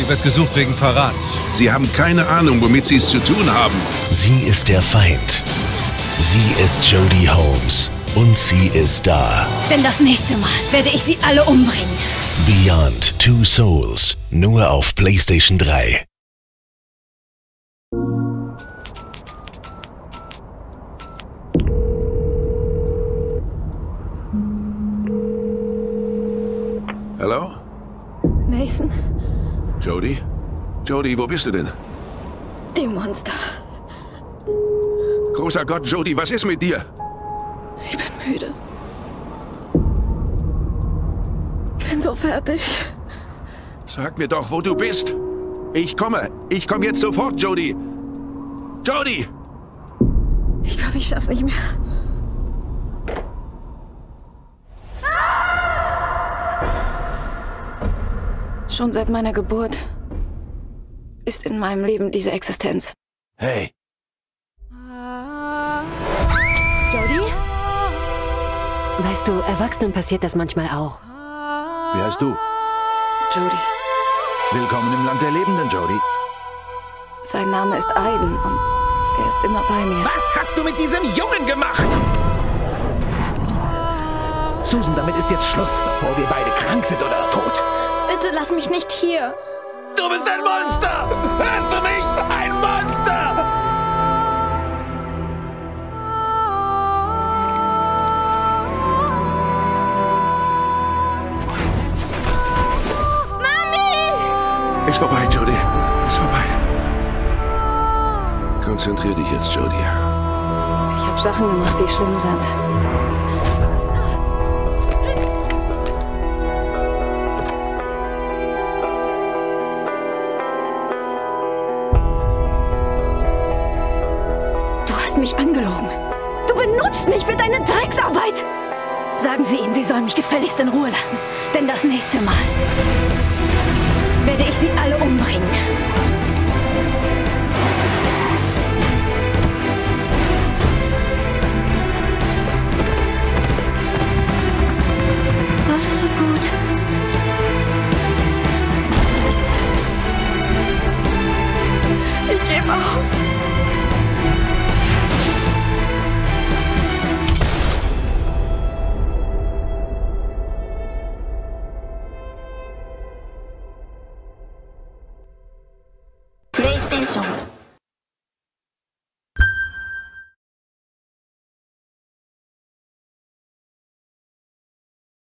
Sie wird gesucht wegen Verrats. Sie haben keine Ahnung, womit Sie es zu tun haben. Sie ist der Feind. Sie ist Jodie Holmes. Und sie ist da. Denn das nächste Mal werde ich sie alle umbringen. Beyond Two Souls. Nur auf PlayStation 3. Hallo? Nathan, Jodie? Jodie, wo bist du denn? dem Monster. Großer Gott, Jodie, was ist mit dir? Ich bin müde. Ich bin so fertig. Sag mir doch, wo du bist. Ich komme. Ich komme jetzt sofort, Jodie. Jodie! Ich glaube, ich schaff's nicht mehr. Schon seit meiner Geburt ist in meinem Leben diese Existenz. Hey. Jodie? Weißt du, Erwachsenen passiert das manchmal auch. Wie heißt du? Jodie. Willkommen im Land der Lebenden, Jodie. Sein Name ist Aiden und er ist immer bei mir. Was hast du mit diesem Jungen gemacht? Susan, damit ist jetzt Schluss, bevor wir beide krank sind oder tot. Bitte lass mich nicht hier. Du bist ein Monster! Hörst du mich? Ein Monster! Ist vorbei, Jodie. Ist vorbei. Konzentrier dich jetzt, Jodie. Ich habe Sachen gemacht, die schlimm sind. Du hast mich angelogen. Du benutzt mich für deine Drecksarbeit. Sagen Sie ihnen, sie sollen mich gefälligst in Ruhe lassen. Denn das nächste Mal werde ich sie alle umbringen. Alles wird gut. Ich gebe auf. PlayStation